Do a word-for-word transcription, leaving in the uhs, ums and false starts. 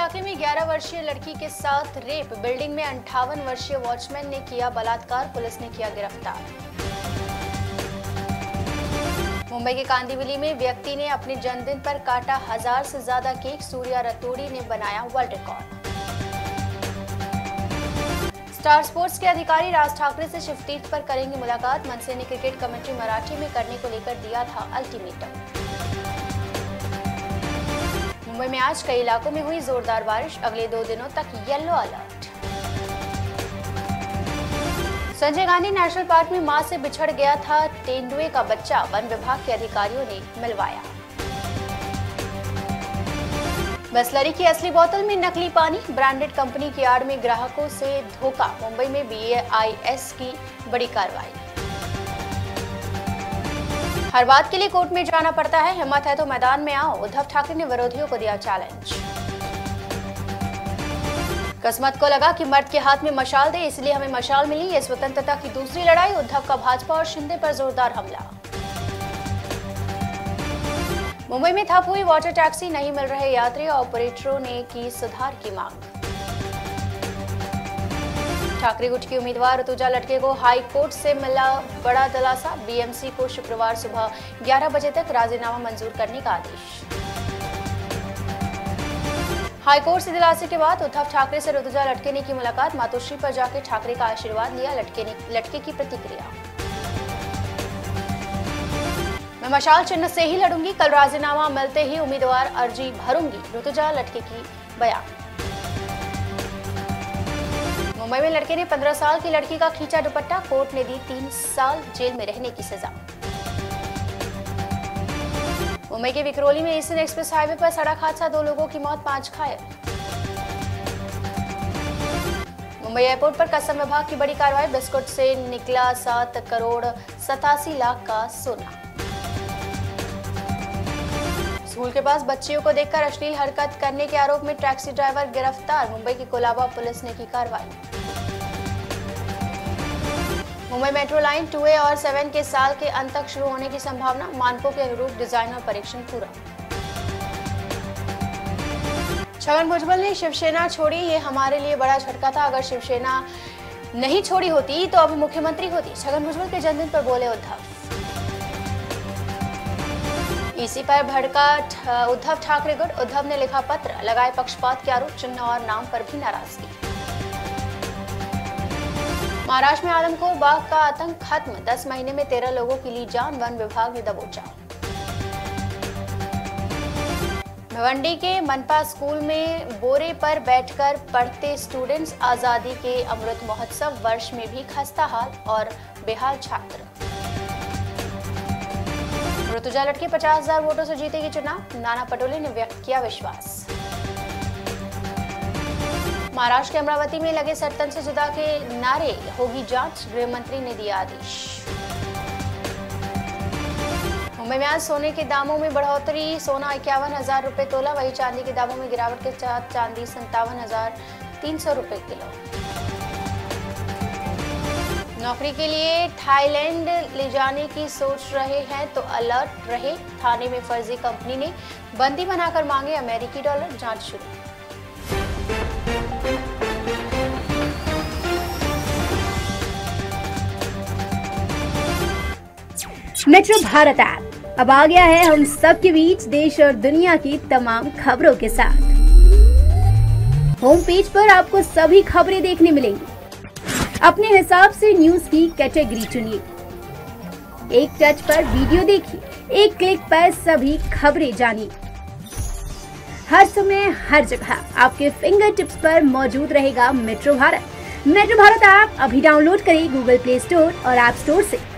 इलाके में ग्यारह वर्षीय लड़की के साथ रेप, बिल्डिंग में अंठावन वर्षीय वॉचमैन ने किया बलात्कार, पुलिस ने किया गिरफ्तार। मुंबई के कांदिवली में व्यक्ति ने अपने जन्मदिन पर काटा हजार से ज्यादा केक, सूर्या रतोड़ी ने बनाया वर्ल्ड रिकॉर्ड। स्टार स्पोर्ट्स के अधिकारी राज ठाकरे से शिवतीर्थ पर करेंगे मुलाकात, मनसे ने क्रिकेट कमेंट्री मराठी में करने को लेकर दिया था अल्टीमेटम। मुंबई में आज कई इलाकों में हुई जोरदार बारिश, अगले दो दिनों तक yellow alert. Sanjay Gandhi national park में मां से बिछड़ गया था तेंदुए का बच्चा, वन विभाग के अधिकारियों ने मिलवाया। बिसलरी की असली बोतल में नकली पानी, ब्रांडेड कंपनी की आड़ में ग्राहकों से धोखा, मुंबई में बी ए आई एस की बड़ी कार्रवाई। हर बात के लिए कोर्ट में जाना पड़ता है, हिम्मत है तो मैदान में आओ, उद्धव ठाकरे ने विरोधियों को दिया चैलेंज। किस्मत को लगा कि मर्द के हाथ में मशाल दे, इसलिए हमें मशाल मिली, ये स्वतंत्रता की दूसरी लड़ाई, उद्धव का भाजपा और शिंदे पर जोरदार हमला। मुंबई में ठप हुई वाटर टैक्सी, नहीं मिल रहे यात्री, ऑपरेटरों ने की सुधार की मांग। ठाकरे गुट की उम्मीदवार ऋतुजा लटके को हाई कोर्ट से मिला बड़ा दिलासा, बी एम सी को शुक्रवार सुबह ग्यारह बजे तक राजीनामा मंजूर करने का आदेश। हाई कोर्ट से दिलासे के बाद उद्धव ठाकरे से ऋतुजा लटके ने की मुलाकात, मातोश्री पर जाकर ठाकरे का आशीर्वाद लिया, लटके ने लटके की प्रतिक्रिया। मैं मशाल चिन्ह से ही लड़ूंगी, कल राजीनामा मिलते ही उम्मीदवार अर्जी भरूंगी, ऋतुजा लटके की बयान। मुंबई में लड़के ने पंद्रह साल की लड़की का खींचा दुपट्टा, कोर्ट ने दी तीन साल जेल में रहने की सजा। मुंबई के विक्रोली में ईस्टर्न एक्सप्रेस हाईवे पर सड़क हादसा, दो लोगों की मौत, पांच घायल। मुंबई एयरपोर्ट पर कस्टम विभाग की बड़ी कार्रवाई, बिस्कुट से निकला सात करोड़ सतासी लाख का सोना। स्कूल के पास बच्चियों को देखकर अश्लील हरकत करने के आरोप में टैक्सी ड्राइवर गिरफ्तार, मुंबई की कोलाबा पुलिस ने की कार्रवाई। Mumbai metro line two A और सेवन के साल के अंत तक शुरू होने की संभावना, मानकों के अनुरूप डिजाइन और परीक्षण पूरा। छगन भुजबल ने शिवसेना छोड़ी, ये हमारे लिए बड़ा झटका था, अगर शिवसेना नहीं छोड़ी होती तो अब मुख्यमंत्री होती, छगन भुजबल के जन्मदिन पर बोले उद्धव। ईसी पर भड़का उद्धव ठाकरे गुट, उद्धव ने लिखा पत्र, लगाए पक्षपात के आरोप, चिन्ह और नाम पर भी नाराजगी। महाराष्ट्र में आदमखोर बाघ का आतंक खत्म, दस महीने में तेरह लोगों की ली जान, वन विभाग ने दबोचा। भिवंडी के मनपा स्कूल में बोरे पर बैठकर पढ़ते स्टूडेंट्स, आजादी के अमृत महोत्सव वर्ष में भी खस्ता हाल और बेहाल छात्र। ऋतुजा लटके पचास हजार वोटों से जीतेगी चुनाव, नाना पटोले ने व्यक्त किया विश्वास। महाराष्ट्र के अमरावती में लगे सट्टन से जुदा के नारे, होगी जांच, गृह मंत्री ने दिया आदेश। मुंबई में आज सोने के दामों में बढ़ोतरी, सोना इक्यावन हजार रुपए तोला, वही चांदी के दामों में गिरावट के साथ चांदी संतावन हजार तीन सौ रुपए किलो। नौकरी के लिए थाईलैंड ले जाने की सोच रहे हैं तो अलर्ट रहे, थाने में फर्जी कंपनी ने बंदी बनाकर मांगे अमेरिकी डॉलर, जांच शुरू। मेट्रो भारत ऐप अब आ गया है हम सब के बीच, देश और दुनिया की तमाम खबरों के साथ। होम पेज पर आपको सभी खबरें देखने मिलेंगी, अपने हिसाब से न्यूज की कैटेगरी चुनिए, एक टच पर वीडियो देखिए, एक क्लिक पर सभी खबरें जानिए। हर समय हर जगह आपके फिंगर टिप्स पर मौजूद रहेगा metro Bharat. Metro Bharat app अभी डाउनलोड करें गूगल प्ले स्टोर और ऐप स्टोर से।